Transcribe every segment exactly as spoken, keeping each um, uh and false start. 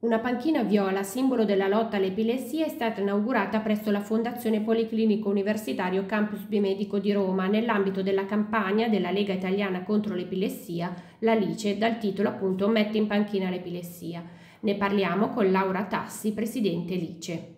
Una panchina viola, simbolo della lotta all'epilessia, è stata inaugurata presso la Fondazione Policlinico Universitario Campus Biomedico di Roma nell'ambito della campagna della Lega Italiana contro l'Epilessia, la LICE, dal titolo appunto Metti in panchina l'epilessia. Ne parliamo con Laura Tassi, presidente LICE.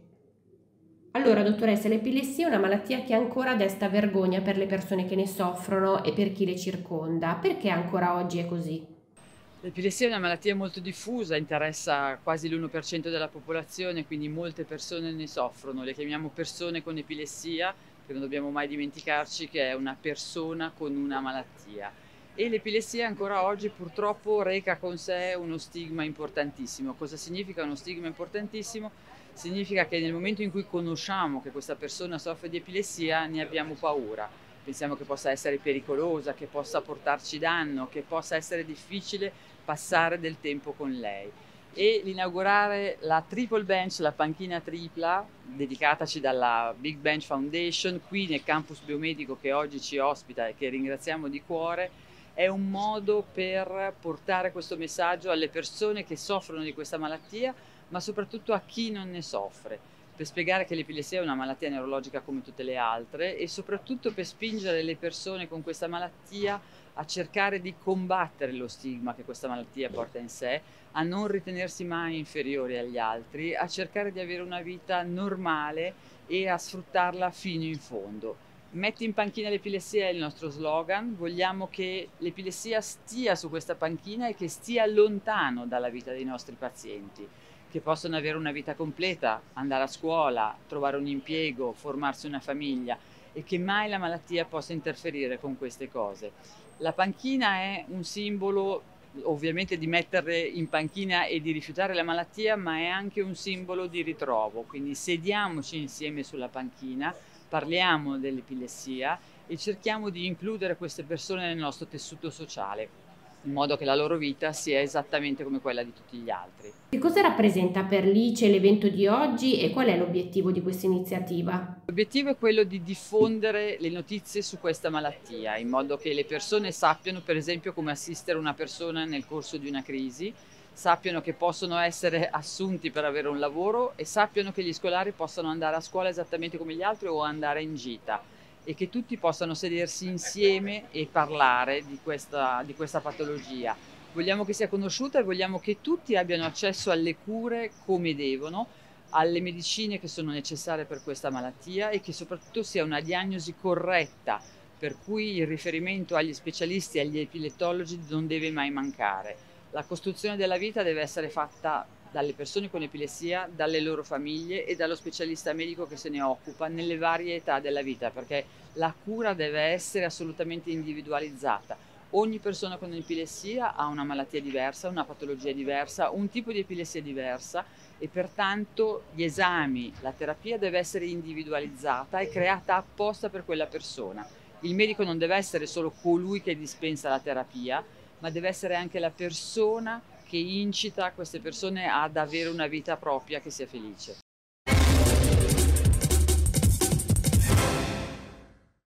Allora, dottoressa, l'epilessia è una malattia che ancora desta vergogna per le persone che ne soffrono e per chi le circonda. Perché ancora oggi è così? L'epilessia è una malattia molto diffusa, interessa quasi l'uno per cento della popolazione, quindi molte persone ne soffrono. Le chiamiamo persone con epilessia, perché non dobbiamo mai dimenticarci che è una persona con una malattia. E l'epilessia ancora oggi purtroppo reca con sé uno stigma importantissimo. Cosa significa uno stigma importantissimo? Significa che nel momento in cui conosciamo che questa persona soffre di epilessia ne abbiamo paura. Pensiamo che possa essere pericolosa, che possa portarci danno, che possa essere difficile passare del tempo con lei. E l'inaugurare la Triple Bench, la panchina tripla, dedicataci dalla Big Bench Foundation, qui nel campus biomedico che oggi ci ospita e che ringraziamo di cuore, è un modo per portare questo messaggio alle persone che soffrono di questa malattia, ma soprattutto a chi non ne soffre, per spiegare che l'epilessia è una malattia neurologica come tutte le altre e soprattutto per spingere le persone con questa malattia a cercare di combattere lo stigma che questa malattia porta in sé, a non ritenersi mai inferiori agli altri, a cercare di avere una vita normale e a sfruttarla fino in fondo. Metti in panchina l'epilessia è il nostro slogan, vogliamo che l'epilessia stia su questa panchina e che stia lontano dalla vita dei nostri pazienti, che possono avere una vita completa, andare a scuola, trovare un impiego, formarsi una famiglia e che mai la malattia possa interferire con queste cose. La panchina è un simbolo ovviamente di mettere in panchina e di rifiutare la malattia, ma è anche un simbolo di ritrovo, quindi sediamoci insieme sulla panchina, parliamo dell'epilessia e cerchiamo di includere queste persone nel nostro tessuto sociale, in modo che la loro vita sia esattamente come quella di tutti gli altri. Che cosa rappresenta per l'ICE l'evento di oggi e qual è l'obiettivo di questa iniziativa? L'obiettivo è quello di diffondere le notizie su questa malattia, in modo che le persone sappiano, per esempio, come assistere una persona nel corso di una crisi, sappiano che possono essere assunti per avere un lavoro e sappiano che gli scolari possono andare a scuola esattamente come gli altri o andare in gita e che tutti possano sedersi insieme e parlare di questa, di questa patologia. Vogliamo che sia conosciuta e vogliamo che tutti abbiano accesso alle cure come devono, alle medicine che sono necessarie per questa malattia e che soprattutto sia una diagnosi corretta, per cui il riferimento agli specialisti e agli epilettologi non deve mai mancare. La costruzione della vita deve essere fatta dalle persone con epilessia, dalle loro famiglie e dallo specialista medico che se ne occupa nelle varie età della vita, perché la cura deve essere assolutamente individualizzata. Ogni persona con epilessia ha una malattia diversa, una patologia diversa, un tipo di epilessia diversa e pertanto gli esami, la terapia deve essere individualizzata e creata apposta per quella persona. Il medico non deve essere solo colui che dispensa la terapia, ma deve essere anche la persona che incita queste persone ad avere una vita propria che sia felice.